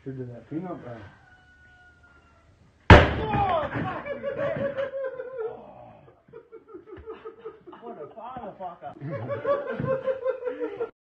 Sure did that peanut butter. What a fatherfucker.